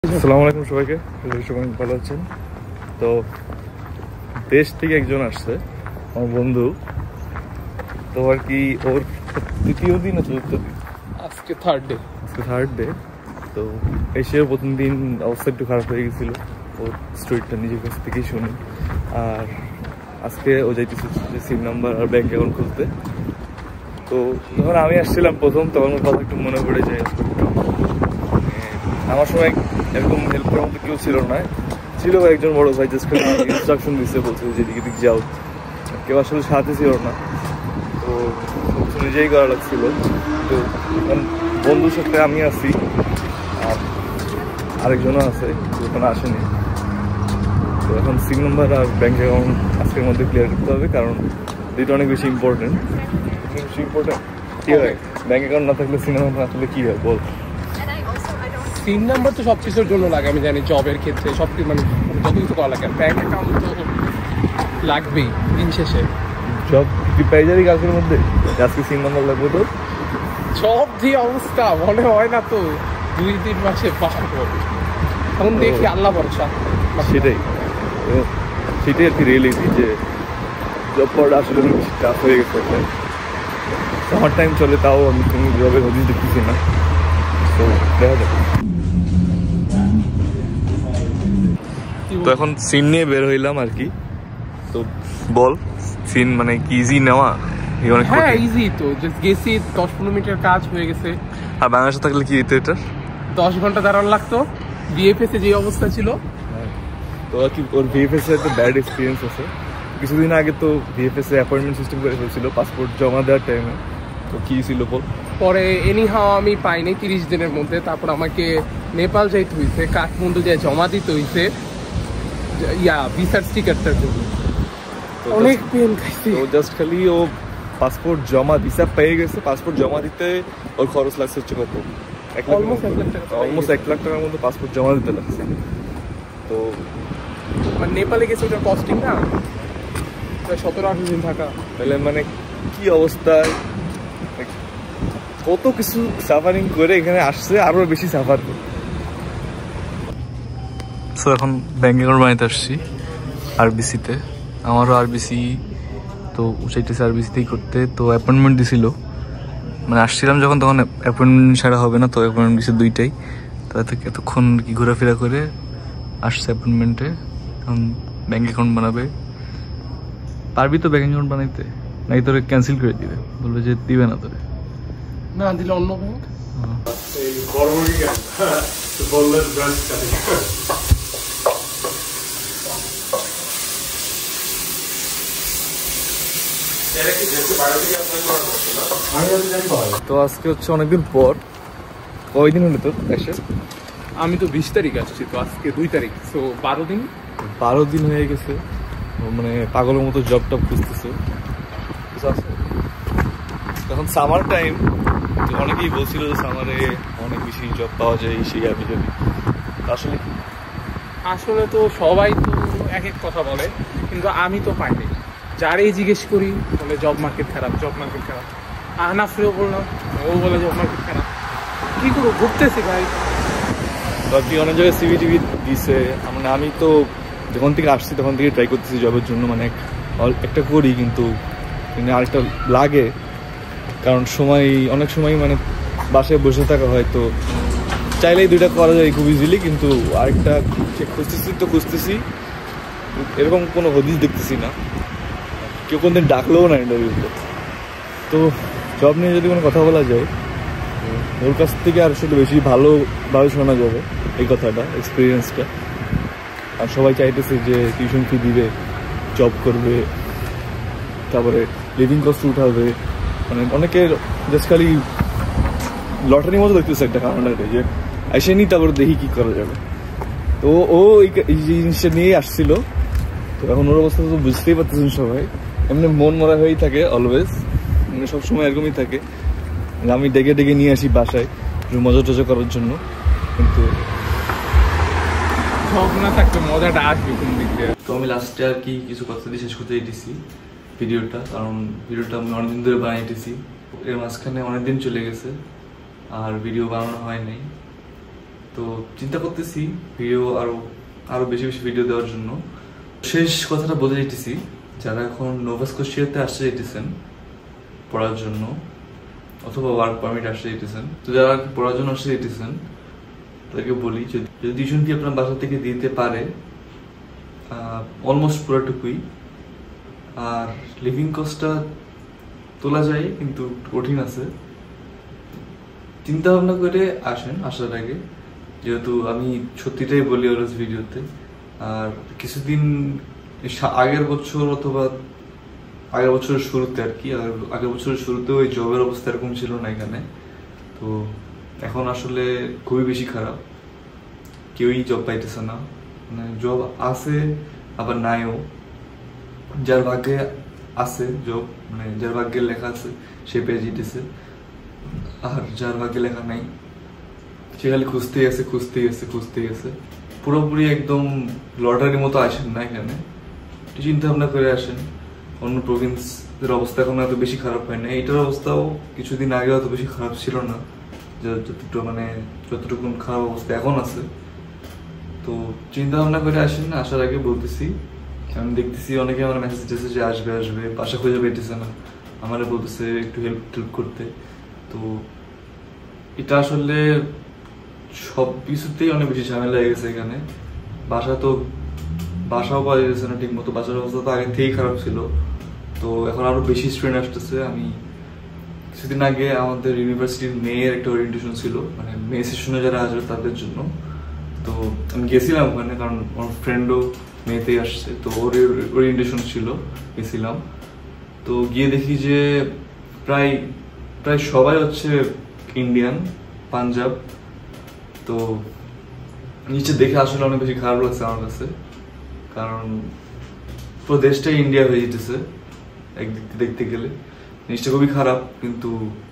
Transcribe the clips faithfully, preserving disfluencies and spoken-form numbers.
আসসালামু আলাইকুম সবাইকে, সবাই ভালো আছেন? তো দেশ থেকে একজন আসছে, আমার বন্ধু। তো আর কি ওর তৃতীয় দিন না চতুর্থ দিন, আজকে থার্ড ডে আজকে থার্ড ডে। তো এসে প্রথম দিন অবস্থা একটু খারাপ হয়ে গেছিলো, ওর স্টোরিটা নিজের কাছ থেকেই শুনি। আর আজকে ও যাইতেছে সিম নাম্বার আর ব্যাঙ্ক অ্যাকাউন্ট খুলতে। তো যখন আমি আসছিলাম প্রথম, তখন ওর কথা একটু মনে পড়ে যায়। আমার সময় এরকম হেল্প করার মতো কেউ ছিল না, ছিল একজন বড় ভাই, জাস্ট ইনস্ট্রাকশন দিচ্ছে, বলছে যে দিকে দিক যাও, কেউ আসলে সাথে ছিল না। তো নিজেই করা লাগছিল। তো বন্ধুর সাথে আমি আছি, আর আরেকজনও আছে, ওখানে আসেনি। তো এখন সিম নাম্বার আর ব্যাঙ্ক অ্যাকাউন্ট আজকের মধ্যে ক্লিয়ার করতে হবে, কারণ দুইটা অনেক বেশি ইম্পর্টেন্ট। বেশি ইম্পর্টেন্ট কী হয়, ব্যাঙ্ক অ্যাকাউন্ট না থাকলে সিম নাম্বার না থাকলে কী হয় বল? সিম নাম্বার তো সব কিছুর জন্য লাগে, আমি জানি জবের ক্ষেত্রে সব কিছু, মানে যত কিছু করা লাগে। ব্যাঙ্ক অ্যাকাউন্ট তো লাগবেই দিন শেষে। জব কি পাই যাবি কালকের মধ্যে, আজকে সিম নাম্বার লাগবে তো? জব যে অবস্থা, মনে হয় না তো দুই তিন মাসে পাবো। এখন দেখি, আল্লাহ ভরসা। সেটাই সেটাই আর কি রিয়েলিটি, যে জব পাওয়াটা আসলে বেশি টাফ হয়ে গেছে। আমার টাইম চলে, তাও আমি কোনো জবের হদিস দেখতেছি না। তো দেখা যাক। তো এখন সিন নিয়ে বের হইলাম আর কি। তো বল, সিন মানে কি ইজি নেওয়া? হ্যাঁ ইজি তো, জাস্ট গেছি, দশ পনেরো মিনিটের কাজ হয়ে গেছে। আর বাংলাদেশে থাকলে কি হইতো? এটা দশ ঘন্টা দাঁড়ানো লাগতো। বিএফএস এ যে অবস্থা ছিল, তো আর কি ওর বিএফএস এর একটা ব্যাড এক্সপিরিয়েন্স আছে। কিছুদিন আগে তো বিএফএস এ অ্যাপয়েন্টমেন্ট সিস্টেম করে ফেলছিল পাসপোর্ট জমা দেওয়ার টাইমে। তো কি ছিল বল? পরে এনিহাও আমি পাইনি তিরিশ দিনের মধ্যে। তারপর আমাকে নেপাল যাইতে হয়েছে, কাঠমান্ডু যায় জমা দিতে হয়েছে ইয়া ভিসার স্টিকারটার জন্য। অনেক পেন খাইছি। তো জাস্ট খালি ও পাসপোর্ট জমা ভিসা পেয়ে গেছে, পাসপোর্ট জমা দিতে ওর খরচ লাগছে হচ্ছে কত, অলমোস্ট এক লাখ টাকার মধ্যে পাসপোর্ট জমা দিতে লাগছে। তো মানে নেপালে গেছে ওটার কস্টিং না সতেরো আঠারো দিন থাকা। তাহলে মানে কি অবস্থা, কত কিছু সাফারিং করে এখানে আসছে, আরো বেশি সাফার করতে। সো এখন ব্যাঙ্ক অ্যাকাউন্ট বানাইতে আসছি আরবিসিতে। আমারও আরবিসি তো উচাইতেছে আরবিসিতেই করতে। তো অ্যাপয়েন্টমেন্ট দিছিল, মানে আসছিলাম যখন, তখন অ্যাপয়েন্টমেন্ট ছাড়া হবে না। তো অ্যাপয়েন্টমেন্ট দিছে দুইটাই। তাদের থেকে এতক্ষণ কি ঘোরাফেরা করে আসছে অ্যাপয়েন্টমেন্টে। এখন ব্যাঙ্ক অ্যাকাউন্ট বানাবে। পারবি তো ব্যাঙ্ক অ্যাকাউন্ট বানাইতে? নাকি তোরে ক্যান্সেল করে দিবে, বলবে যে দিবে না তোরে? না দিলে অন্য ব্যাংক। তো আজকে হচ্ছে অনেকদিন পর। কয়দিন হলো তোর এসে? আমি তো বিশ তারিখ আসছি, তো আজকে দুই তারিখ, তো বারো দিন বারো দিন হয়ে গেছে। মানে পাগলের মতো জব টব খুঁজতেছে। তখন সামার টাইম, অনেকেই বলছিল যে সামারে অনেক বেশি জব পাওয়া যায়, সেই আমি যদি আসলে আসলে তো সবাই তো এক এক কথা বলে, কিন্তু আমি তো পাইনি। যারেই জিজ্ঞেস করি বলে জব মার্কেট খারাপ, জব মার্কেট খারাপ। আহনাফরেও বললাম, ও বলে জব মার্কেট খারাপ। কি করবো, ঘুরতেছি ভাই। বাকি অনেক জায়গায় সিভি টিভি দিছে। মানে আমি তো যখন থেকে আসছি তখন থেকে ট্রাই করতেছি জবের জন্য, মানে একটা করি, কিন্তু আরেকটা লাগে। কারণ সময় অনেক সময় মানে বাসায় বসে থাকা হয়, তো চাইলেই দুইটা করা যায় খুব ইজিলি, কিন্তু আরেকটা খুঁজতেছি তো খুঁজতেছি এরকম কোনো হদিস দেখতেছি না, কেউ কোনদিন ডাকলেও না ইন্টারভিউতে। তো জব নিয়ে যদি কোনো কথা বলা যায়, ওর কাছ থেকে আর শুধু বেশি ভালোভাবে শোনা যাবে এই কথাটা, এক্সপিরিয়েন্সটা। আর সবাই চাইতেছে যে টিউশন ফি দিবে, জব করবে, তারপরে লিভিং কস্ট উঠাবে। মানে অনেকের জাস্ট খালি লটারির মতো দেখতেছে একটা কারণটাকে, যে এসে নি তারপরে দেখি কি করা যাবে। তো ও এই জিনিসটা নিয়েই আসছিল। তো এখন ওর অবস্থা তো বুঝতেই পারতেছেন সবাই, এমনি মন মরা হয়েই থাকে অলওয়েজ, মানে সবসময় এরকমই থাকে। আমি ডেকে ডেকে নিয়ে আসি বাসায় একটু মজা টজা করার জন্য, কিন্তু জব না থাকলে মজাটা আসবে কোন দিক দিয়ে। তো আমি লাস্টে আর কি কিছু কথা দিয়ে শেষ করতে দিয়েছি ভিডিওটা, কারণ ভিডিওটা আমি অনেকদিন ধরে বানাইতেছি, এর মাঝখানে অনেকদিন চলে গেছে আর ভিডিও বানানো হয় নাই। তো চিন্তা করতেছি ভিডিও আরো আরো বেশি বেশি ভিডিও দেওয়ার জন্য। শেষ কথাটা বলে দিতেছি, যারা এখন নোভা স্কোশিয়াতে আসতে যেতেছেন পড়ার জন্য অথবা ওয়ার্ক পারমিট আসতে যেতেছেন, তো যারা পড়ার জন্য আসতে যেতেছেন তাদেরকে বলি যদি টিউশন ফি আপনার বাসা থেকে দিতে পারে অলমোস্ট পুরোটুকুই, আর লিভিং কস্টটা তোলা যায় কিন্তু কঠিন আছে, চিন্তা ভাবনা করে আসেন আসার আগে। যেহেতু আমি সত্যিটাই বলি অলওয়েজ ভিডিওতে, আর কিছুদিন আগের বছর অথবা আগের বছরের শুরুতে আর কি আগের বছরের শুরুতে ওই জবের অবস্থা এরকম ছিল না এখানে, তো এখন আসলে খুবই বেশি খারাপ, কেউই জব পাইতেছে না, মানে জব আছে আবার নাইও, যার ভাগ্যে আছে জব মানে যার ভাগ্যে লেখা আছে সে পেয়ে যেতেছে, আর যার ভাগ্যে লেখা নাই সে খালি খুঁজতেই আছে খুঁজতেই আছে খুঁজতেই আছে। পুরোপুরি একদম লটারির মতো আসেন না এখানে, একটু চিন্তা ভাবনা করে আসেন। অন্য প্রভিন্সের অবস্থা এখন এত বেশি খারাপ হয় না, এইটার অবস্থাও কিছুদিন আগে অত বেশি খারাপ ছিল না, যতটুকু মানে যতটুকু খারাপ অবস্থা এখন আছে। তো চিন্তা ভাবনা করে আসেন, আসার আগে বলতেছি আমি দেখতেছি অনেকে আমার মেসেজ দিতেছে যে আসবে আসবে বাসা খুঁজে পেতেছে না, আমার বলতেছে একটু হেল্প টেল্প করতে। তো এটা আসলে সব কিছুতেই অনেক বেশি ঝামেলা হয়ে গেছে এখানে, বাসা তো বাসাও পাওয়া যাচ্ছে না ঠিক মতো, বাসার অবস্থা তো আগে থেকেই খারাপ ছিল, তো এখন আরো বেশি স্টুডেন্ট আসতেছে। আমি কিছুদিন আগে আমাদের ইউনিভার্সিটির মেয়ের একটা ওরিয়েন্টেশন ছিল, মানে মেয়ে সেশনে যারা আসবে তাদের জন্য, তো আমি গেছিলাম ওখানে কারণ আমার ফ্রেন্ডও মেয়েতেই আসছে, তো ওর ওরিয়েন্টেশন ছিল, গেছিলাম। তো গিয়ে দেখি যে প্রায় প্রায় সবাই হচ্ছে ইন্ডিয়ান, পাঞ্জাব। তো নিচে দেখে আসলে অনেক বেশি খারাপ লাগছে আমার কাছে, কারণ পুরো দেশটাই ইন্ডিয়া হয়ে যেতেছে একদিক দেখতে গেলে, জিনিসটা খুবই খারাপ। কিন্তু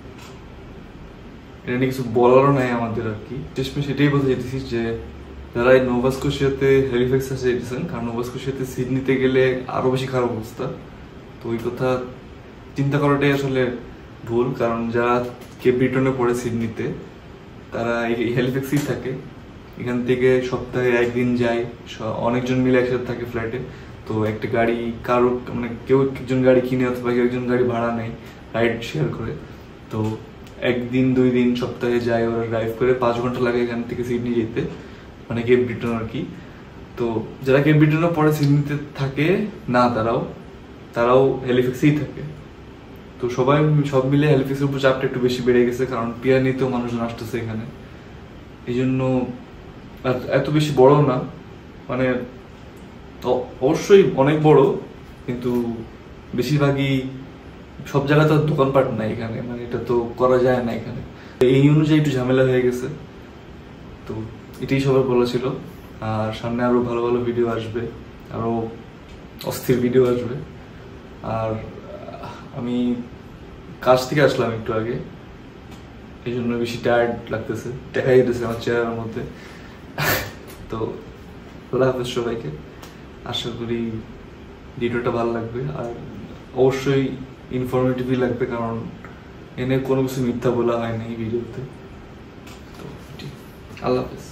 এটা নিয়ে কিছু বলারও নাই আমাদের আর কি। শেষমেশ সেটাই বলতে যেতেছি যে যারা এই নোভা স্কোশিয়াতে হ্যালিফ্যাক্স আসে যেতেছেন, কারণ নোভা স্কোশিয়াতে সিট নিতে গেলে আরো বেশি খারাপ অবস্থা, তো ওই কথা চিন্তা করাটাই আসলে ভুল। কারণ যারা কেপ ব্রিটনে পড়ে সিডনিতে তারা এই হ্যালিফ্যাক্সেই থাকে, এখান থেকে সপ্তাহে একদিন যায়, অনেকজন মিলে একসাথে থাকে ফ্ল্যাটে। তো একটা গাড়ি কারো মানে কেউ একজন গাড়ি কিনে অথবা কেউ একজন গাড়ি ভাড়া নেয়, রাইড শেয়ার করে, তো একদিন দুই দিন সপ্তাহে যায় ওরা, ড্রাইভ করে পাঁচ ঘন্টা লাগে এখান থেকে সিডনি যেতে, মানে কেপ ব্রিটন আর কি। তো যারা কেপ ব্রিটনে পড়ে সিডনিতে থাকে না, তারাও তারাও হ্যালিফ্যাক্সেই থাকে। তো সবাই সব মিলে হ্যালিফ্যাক্সের উপর চাপটা একটু বেশি বেড়ে গেছে, কারণ পিয়ার নিতেও মানুষজন আসতেছে এখানে, এই জন্য এত বেশি বড় না, মানে অবশ্যই অনেক বড়, কিন্তু বেশিরভাগই সব জায়গায় তো দোকানপাট নাই এখানে, মানে এটা তো করা যায় না এখানে, এই অনুযায়ী একটু ঝামেলা হয়ে গেছে। তো এটাই সবার বলা ছিল, আর সামনে আরো ভালো ভালো ভিডিও আসবে, আরো অস্থির ভিডিও আসবে। আর আমি কাজ থেকে আসলাম একটু আগে, এই জন্য বেশি টায়ার্ড লাগতেছে, দেখাই যেতেছে আমার চেহারার মধ্যে। তো আল্লাহ হাফেজ সবাইকে, আশা করি ভিডিওটা ভালো লাগবে, আর অবশ্যই ইনফরমেটিভই লাগবে, কারণ এনে কোনো কিছু মিথ্যা বলা হয় না এই ভিডিওতে। তো আল্লাহ হাফেজ।